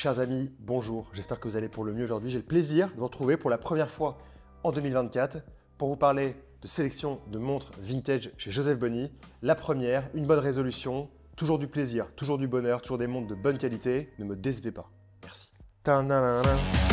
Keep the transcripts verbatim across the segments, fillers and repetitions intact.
Chers amis, bonjour, j'espère que vous allez pour le mieux aujourd'hui. J'ai le plaisir de vous retrouver pour la première fois en deux mille vingt-quatre pour vous parler de sélection de montres vintage chez Joseph Bonny. La première, une bonne résolution, toujours du plaisir, toujours du bonheur, toujours des montres de bonne qualité. Ne me décevez pas. Merci. Ta-na-na-na.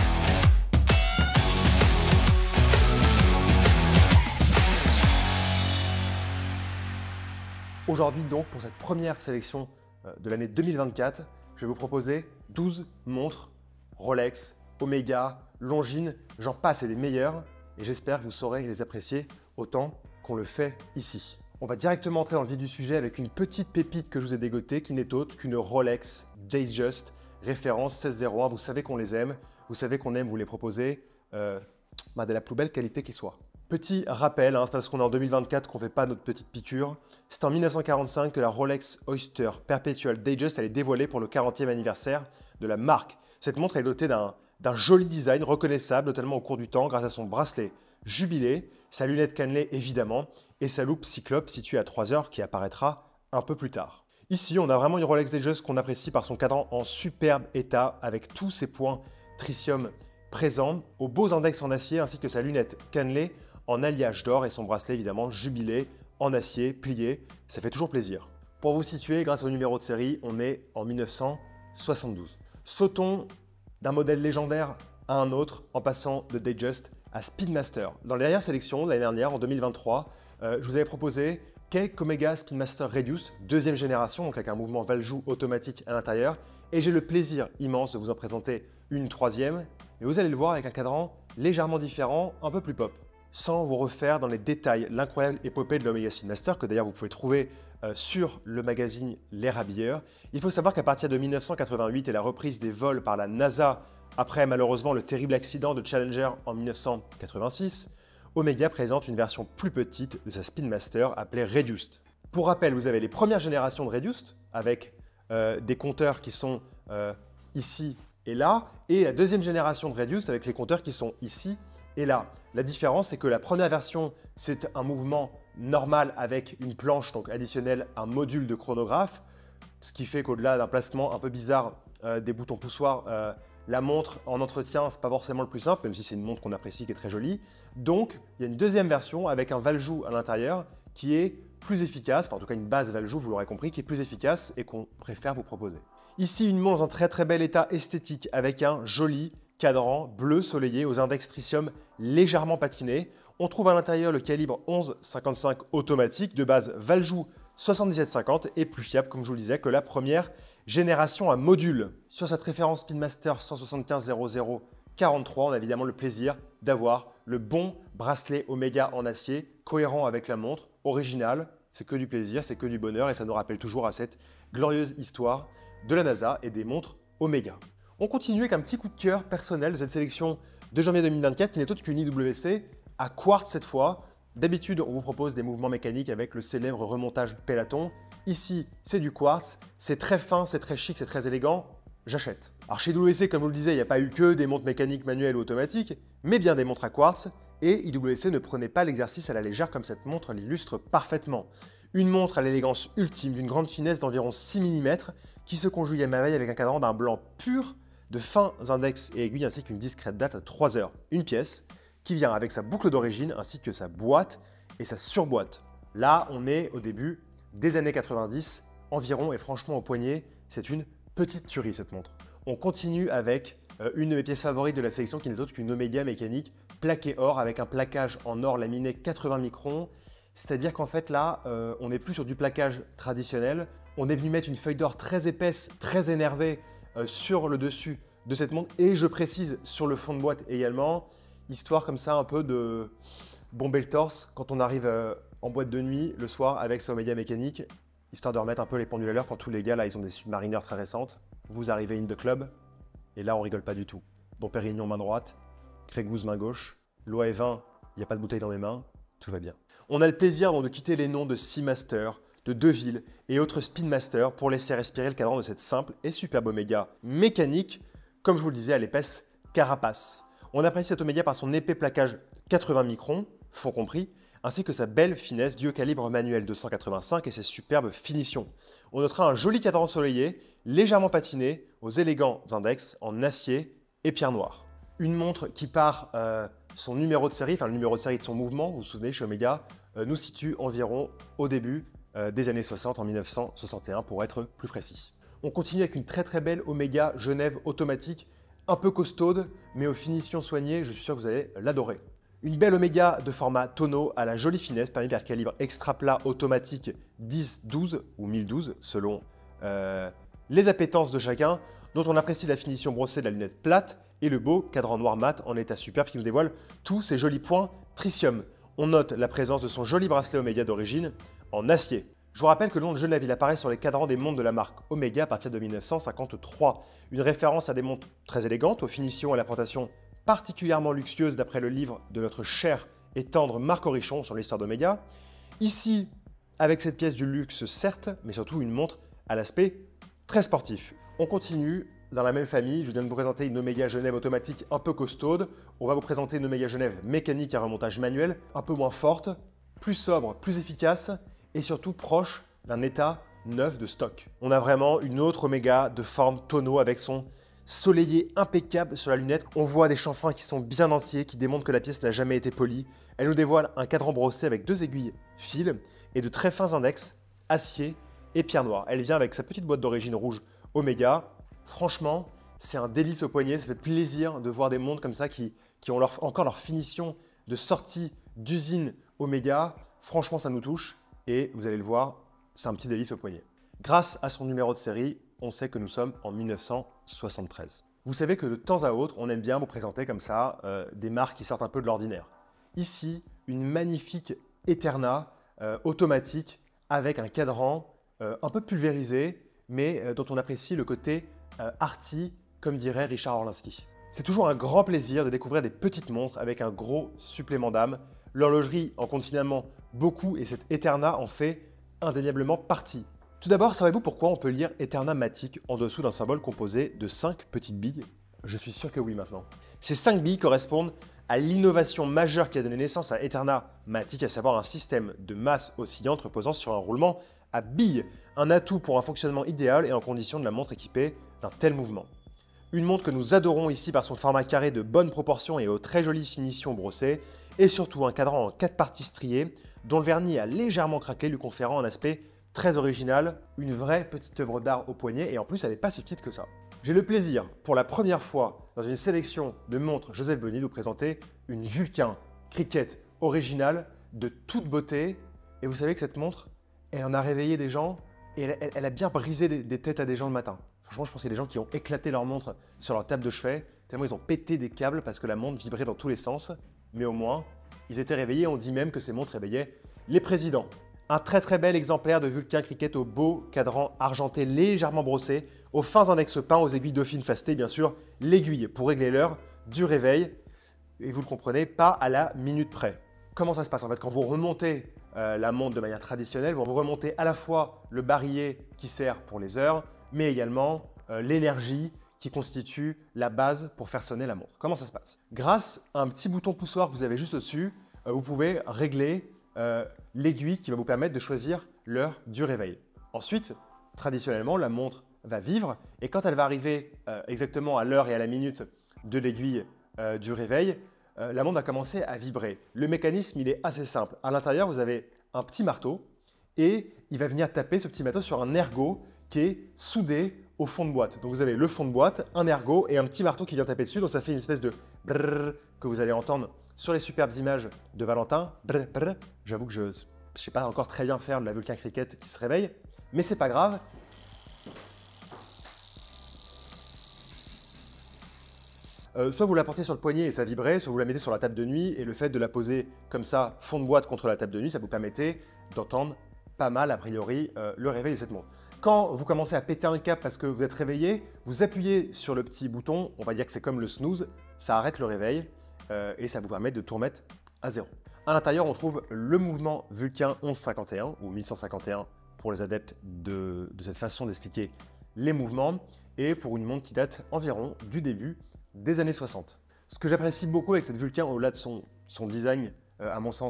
Aujourd'hui donc, pour cette première sélection de l'année deux mille vingt-quatre, je vais vous proposer douze montres Rolex, Omega, Longines, j'en passe et des meilleures et j'espère que vous saurez les apprécier autant qu'on le fait ici. On va directement entrer dans le vif du sujet avec une petite pépite que je vous ai dégotée qui n'est autre qu'une Rolex Datejust référence seize zéro un. Vous savez qu'on les aime, vous savez qu'on aime vous les proposer euh, bah de la plus belle qualité qui soit. Petit rappel, hein, c'est parce qu'on est en deux mille vingt-quatre qu'on ne fait pas notre petite piqûre. C'est en mille neuf cent quarante-cinq que la Rolex Oyster Perpetual Datejust elle est dévoilée pour le quarantième anniversaire de la marque. Cette montre est dotée d'un joli design reconnaissable, notamment au cours du temps, grâce à son bracelet jubilé, sa lunette cannelée évidemment, et sa loupe Cyclope située à trois heures qui apparaîtra un peu plus tard. Ici, on a vraiment une Rolex Datejust qu'on apprécie par son cadran en superbe état, avec tous ses points tritium présents, aux beaux index en acier, ainsi que sa lunette cannelée en alliage d'or et son bracelet évidemment jubilé en acier, plié, ça fait toujours plaisir. Pour vous situer, grâce au numéro de série, on est en mille neuf cent soixante-douze. Sautons d'un modèle légendaire à un autre en passant de Datejust à Speedmaster. Dans la dernière sélection, l'année dernière, en deux mille vingt-trois, euh, je vous avais proposé quelques Omega Speedmaster Reduce, deuxième génération, donc avec un mouvement Valjoux automatique à l'intérieur, et j'ai le plaisir immense de vous en présenter une troisième, et vous allez le voir avec un cadran légèrement différent, un peu plus pop. Sans vous refaire dans les détails l'incroyable épopée de l'Omega Speedmaster, que d'ailleurs vous pouvez trouver euh, sur le magazine Les Rabilleurs. Il faut savoir qu'à partir de mille neuf cent quatre-vingt-huit et la reprise des vols par la NASA, après malheureusement le terrible accident de Challenger en mille neuf cent quatre-vingt-six, Omega présente une version plus petite de sa Speedmaster appelée Reduced. Pour rappel, vous avez les premières générations de Reduced avec euh, des compteurs qui sont euh, ici et là, et la deuxième génération de Reduced avec les compteurs qui sont ici et là. La différence, c'est que la première version, c'est un mouvement normal avec une planche donc additionnelle, un module de chronographe, ce qui fait qu'au-delà d'un placement un peu bizarre euh, des boutons poussoirs, euh, la montre en entretien, c'est pas forcément le plus simple, même si c'est une montre qu'on apprécie, qui est très jolie. Donc, il y a une deuxième version avec un Valjoux à l'intérieur qui est plus efficace, enfin en tout cas une base Valjoux, vous l'aurez compris, qui est plus efficace et qu'on préfère vous proposer. Ici, une montre dans un très très bel état esthétique avec un joli cadran bleu soleillé aux index tritium légèrement patinés. On trouve à l'intérieur le calibre onze cinquante-cinq automatique de base Valjoux soixante-dix-sept cinquante et plus fiable, comme je vous le disais, que la première génération à module. Sur cette référence Speedmaster cent soixante-quinze zéro zéro quarante-trois, on a évidemment le plaisir d'avoir le bon bracelet Omega en acier, cohérent avec la montre, original. C'est que du plaisir, c'est que du bonheur et ça nous rappelle toujours à cette glorieuse histoire de la NASA et des montres Omega. On continue avec un petit coup de cœur personnel de cette sélection de janvier deux mille vingt-quatre qui n'est autre qu'une I W C à quartz cette fois. D'habitude, on vous propose des mouvements mécaniques avec le célèbre remontage Peloton. Ici, c'est du quartz, c'est très fin, c'est très chic, c'est très élégant. J'achète. Alors chez I W C, comme je vous le disais, il n'y a pas eu que des montres mécaniques manuelles ou automatiques, mais bien des montres à quartz. Et I W C ne prenait pas l'exercice à la légère comme cette montre l'illustre parfaitement. Une montre à l'élégance ultime, d'une grande finesse d'environ six millimètres, qui se conjugue à merveille avec un cadran d'un blanc pur, de fins index et aiguilles ainsi qu'une discrète date à trois heures. Une pièce qui vient avec sa boucle d'origine ainsi que sa boîte et sa surboîte. Là, on est au début des années quatre-vingt-dix environ et franchement au poignet, c'est une petite tuerie cette montre. On continue avec euh, une de mes pièces favorites de la sélection qui n'est autre qu'une Omega mécanique plaquée or avec un plaquage en or laminé quatre-vingts microns. C'est-à-dire qu'en fait là, euh, on n'est plus sur du plaquage traditionnel. On est venu mettre une feuille d'or très épaisse, très énervée euh, sur le dessus de cette montre et je précise sur le fond de boîte également, histoire comme ça un peu de bomber le torse quand on arrive euh, en boîte de nuit le soir avec sa Omega mécanique, histoire de remettre un peu les pendules à l'heure quand tous les gars là ils ont des submarineurs très récentes. Vous arrivez in the club et là on rigole pas du tout. Dom Pérignon main droite, Grey Goose main gauche, l'O A vingt, il n'y a pas de bouteille dans mes mains, tout va bien. On a le plaisir donc de quitter les noms de Seamaster, de Deville et autres Speedmaster pour laisser respirer le cadran de cette simple et superbe Omega mécanique, comme je vous le disais à l'épaisse carapace. On apprécie cette Omega par son épais plaquage quatre-vingts microns, fond compris, ainsi que sa belle finesse due au calibre manuel deux cent quatre-vingt-cinq et ses superbes finitions. On notera un joli cadran ensoleillé, légèrement patiné, aux élégants index en acier et pierre noire. Une montre qui par euh, son numéro de série, enfin le numéro de série de son mouvement, vous vous souvenez chez Omega, euh, nous situe environ au début euh, des années soixante, en mille neuf cent soixante et un pour être plus précis. On continue avec une très très belle Omega Genève automatique, un peu costaude, mais aux finitions soignées, je suis sûr que vous allez l'adorer. Une belle Omega de format tonneau à la jolie finesse, permis par calibre extra plat automatique dix douze ou mille douze selon euh, les appétences de chacun, dont on apprécie la finition brossée de la lunette plate et le beau cadran noir mat en état superbe qui nous dévoile tous ces jolis points tritium. On note la présence de son joli bracelet Omega d'origine en acier. Je vous rappelle que le nom de Genève, il apparaît sur les cadrans des montres de la marque Omega à partir de mille neuf cent cinquante-trois. Une référence à des montres très élégantes, aux finitions et à la présentation particulièrement luxueuse d'après le livre de notre cher et tendre Marc Orichon sur l'histoire d'Omega. Ici, avec cette pièce du luxe certes, mais surtout une montre à l'aspect très sportif. On continue dans la même famille, je viens de vous présenter une Omega Genève automatique un peu costaude. On va vous présenter une Omega Genève mécanique à remontage manuel, un peu moins forte, plus sobre, plus efficace et surtout proche d'un état neuf de stock. On a vraiment une autre Omega de forme tonneau avec son soleillé impeccable sur la lunette. On voit des chanfreins qui sont bien entiers, qui démontrent que la pièce n'a jamais été polie. Elle nous dévoile un cadran brossé avec deux aiguilles fil et de très fins index, acier et pierre noire. Elle vient avec sa petite boîte d'origine rouge Omega. Franchement, c'est un délice au poignet. Ça fait plaisir de voir des montres comme ça qui, qui ont leur, encore leur finition de sortie d'usine Omega. Franchement, ça nous touche et vous allez le voir, c'est un petit délice au poignet. Grâce à son numéro de série, on sait que nous sommes en mille neuf cent soixante-treize. Vous savez que de temps à autre, on aime bien vous présenter comme ça euh, des marques qui sortent un peu de l'ordinaire. Ici, une magnifique Eterna euh, automatique avec un cadran euh, un peu pulvérisé, mais euh, dont on apprécie le côté euh, arty, comme dirait Richard Orlinski. C'est toujours un grand plaisir de découvrir des petites montres avec un gros supplément d'âme. L'horlogerie en compte finalement beaucoup et cette Eterna en fait indéniablement partie. Tout d'abord, savez-vous pourquoi on peut lire Eterna Matic en dessous d'un symbole composé de cinq petites billes? Je suis sûr que oui maintenant. Ces cinq billes correspondent à l'innovation majeure qui a donné naissance à Eterna Matic, à savoir un système de masse oscillante reposant sur un roulement à billes, un atout pour un fonctionnement idéal et en condition de la montre équipée d'un tel mouvement. Une montre que nous adorons ici par son format carré de bonne proportion et aux très jolies finitions brossées, et surtout un cadran en quatre parties striées dont le vernis a légèrement craquelé, lui conférant un aspect très original, une vraie petite œuvre d'art au poignet et en plus elle n'est pas si petite que ça. J'ai le plaisir, pour la première fois dans une sélection de montres Joseph Bonny, de vous présenter une Vulcain Cricket originale de toute beauté. Et vous savez que cette montre, elle en a réveillé des gens et elle, elle, elle a bien brisé des, des têtes à des gens le matin. Franchement, je pense qu'il y a des gens qui ont éclaté leur montre sur leur table de chevet, tellement ils ont pété des câbles parce que la montre vibrait dans tous les sens. Mais au moins, ils étaient réveillés. On dit même que ces montres réveillaient les présidents. Un très très bel exemplaire de Vulcain Cricket au beau cadran argenté légèrement brossé, aux fins index peints, aux aiguilles dauphine fastées, bien sûr, l'aiguille pour régler l'heure du réveil, et vous le comprenez, pas à la minute près. Comment ça se passe en fait? Quand vous remontez euh, la montre de manière traditionnelle, vous remontez à la fois le barillet qui sert pour les heures, mais également euh, l'énergie qui constitue la base pour faire sonner la montre. Comment ça se passe? Grâce à un petit bouton poussoir que vous avez juste au-dessus, euh, vous pouvez régler Euh, l'aiguille qui va vous permettre de choisir l'heure du réveil. Ensuite, traditionnellement, la montre va vivre et quand elle va arriver euh, exactement à l'heure et à la minute de l'aiguille euh, du réveil, euh, la montre va commencer à vibrer. Le mécanisme, il est assez simple. À l'intérieur, vous avez un petit marteau et il va venir taper ce petit marteau sur un ergot qui est soudé au fond de boîte. Donc vous avez le fond de boîte, un ergot et un petit marteau qui vient taper dessus. Donc ça fait une espèce de brrr que vous allez entendre sur les superbes images de Valentin. Brrr, brrr. J'avoue que je ne sais pas encore très bien faire de la Vulcain Cricket qui se réveille, mais c'est pas grave. Euh, soit vous la portez sur le poignet et ça vibrait, soit vous la mettez sur la table de nuit et le fait de la poser comme ça, fond de boîte contre la table de nuit, ça vous permettait d'entendre pas mal a priori euh, le réveil de cette montre. Quand vous commencez à péter un câble parce que vous êtes réveillé, vous appuyez sur le petit bouton, on va dire que c'est comme le snooze, ça arrête le réveil euh, et ça vous permet de tout remettre à zéro. À l'intérieur, on trouve le mouvement Vulcain mille cent cinquante et un ou mille cent cinquante et un pour les adeptes de, de cette façon d'expliquer les mouvements et pour une montre qui date environ du début des années soixante. Ce que j'apprécie beaucoup avec cette Vulcain, au-delà de son, son design, euh, à mon sens,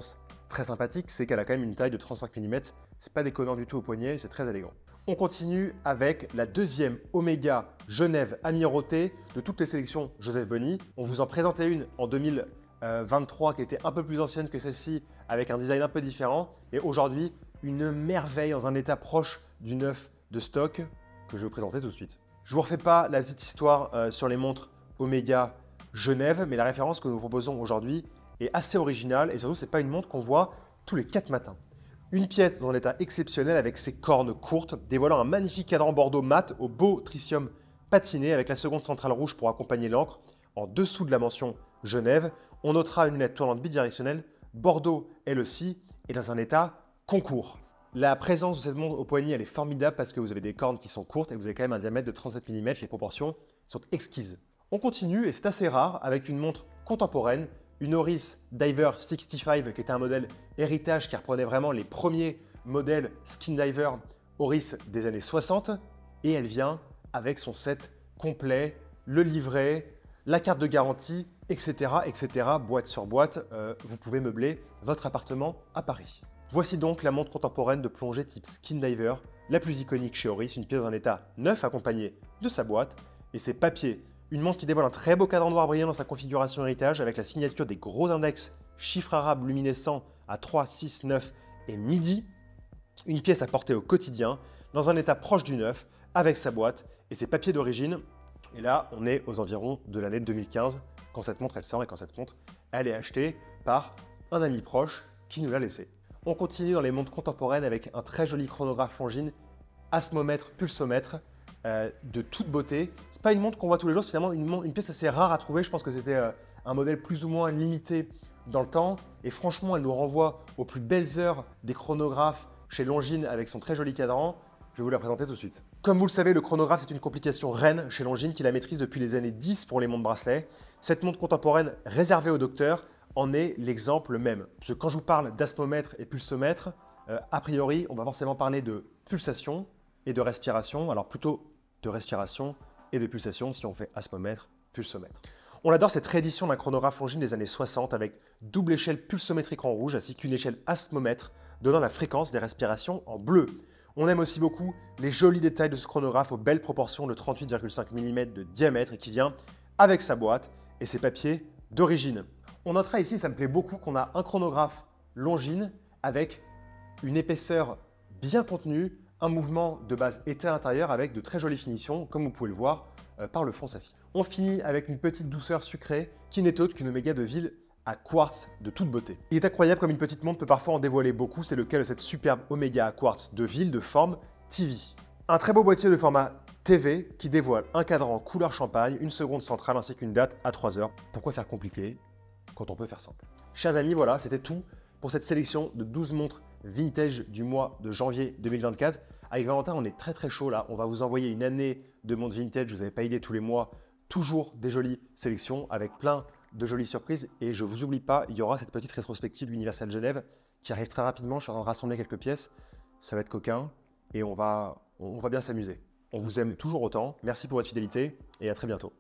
très sympathique, c'est qu'elle a quand même une taille de trente-cinq millimètres. C'est pas déconnant du tout au poignet, c'est très élégant. On continue avec la deuxième Omega Genève Amirauté de toutes les sélections Joseph Bonny. On vous en présentait une en deux mille vingt-trois qui était un peu plus ancienne que celle-ci avec un design un peu différent. Et aujourd'hui, une merveille dans un état proche du neuf de stock que je vais vous présenter tout de suite. Je ne vous refais pas la petite histoire euh, sur les montres Omega Genève, mais la référence que nous proposons aujourd'hui est assez originale et surtout, ce n'est pas une montre qu'on voit tous les quatre matins. Une pièce dans un état exceptionnel avec ses cornes courtes, dévoilant un magnifique cadran bordeaux mat au beau tritium patiné avec la seconde centrale rouge pour accompagner l'encre. En dessous de la mention Genève, on notera une lunette tournante bidirectionnelle, bordeaux elle aussi, et dans un état concours. La présence de cette montre au poignet, elle est formidable parce que vous avez des cornes qui sont courtes et vous avez quand même un diamètre de trente-sept millimètres. Les proportions sont exquises. On continue et c'est assez rare avec une montre contemporaine, une Oris Diver soixante-cinq qui était un modèle héritage qui reprenait vraiment les premiers modèles Skin Diver Oris des années soixante et elle vient avec son set complet, le livret, la carte de garantie, et cetera et cetera. Boîte sur boîte, euh, vous pouvez meubler votre appartement à Paris. Voici donc la montre contemporaine de plongée type Skin Diver, la plus iconique chez Oris, une pièce en état neuf accompagnée de sa boîte et ses papiers. Une montre qui dévoile un très beau cadran noir brillant dans sa configuration héritage avec la signature des gros index chiffres arabes luminescents à trois, six, neuf et midi. Une pièce à porter au quotidien dans un état proche du neuf avec sa boîte et ses papiers d'origine. Et là, on est aux environs de l'année deux mille quinze quand cette montre elle sort et quand cette montre elle est achetée par un ami proche qui nous l'a laissée. On continue dans les montres contemporaines avec un très joli chronographe Longines, asmomètre, pulsomètre. Euh, de toute beauté. C'est pas une montre qu'on voit tous les jours, c'est finalement une, une pièce assez rare à trouver. Je pense que c'était euh, un modèle plus ou moins limité dans le temps. Et franchement, elle nous renvoie aux plus belles heures des chronographes chez Longines avec son très joli cadran. Je vais vous la présenter tout de suite. Comme vous le savez, le chronographe, c'est une complication reine chez Longines qui la maîtrise depuis les années dix pour les montres bracelets. Cette montre contemporaine réservée aux docteurs en est l'exemple même. Parce que quand je vous parle d'asmomètre et pulsomètre, euh, a priori, on va forcément parler de pulsation et de respiration. Alors plutôt de respiration et de pulsation si on fait asmomètre, pulsomètre. On adore cette réédition d'un chronographe Longines des années soixante avec double échelle pulsométrique en rouge ainsi qu'une échelle asmomètre donnant la fréquence des respirations en bleu. On aime aussi beaucoup les jolis détails de ce chronographe aux belles proportions de trente-huit virgule cinq millimètres de diamètre et qui vient avec sa boîte et ses papiers d'origine. On notera ici, et ça me plaît beaucoup, qu'on a un chronographe Longines avec une épaisseur bien contenue, un mouvement de base été à l'intérieur avec de très jolies finitions, comme vous pouvez le voir euh, par le fond saphir. On finit avec une petite douceur sucrée qui n'est autre qu'une Omega de ville à quartz de toute beauté. Il est incroyable comme une petite montre peut parfois en dévoiler beaucoup, c'est le cas de cette superbe Omega à quartz de ville de forme T V. Un très beau boîtier de format T V qui dévoile un cadran couleur champagne, une seconde centrale ainsi qu'une date à trois heures. Pourquoi faire compliqué quand on peut faire simple? Chers amis, voilà, c'était tout pour cette sélection de douze montres vintage du mois de janvier deux mille vingt-quatre. Avec Valentin, on est très très chaud là. On va vous envoyer une année de montres vintage. Vous n'avez pas idée, tous les mois, toujours des jolies sélections avec plein de jolies surprises. Et je ne vous oublie pas, il y aura cette petite rétrospective Universal Genève qui arrive très rapidement. Je suis en train de rassembler quelques pièces. Ça va être coquin et on va, on va bien s'amuser. On vous aime toujours autant. Merci pour votre fidélité et à très bientôt.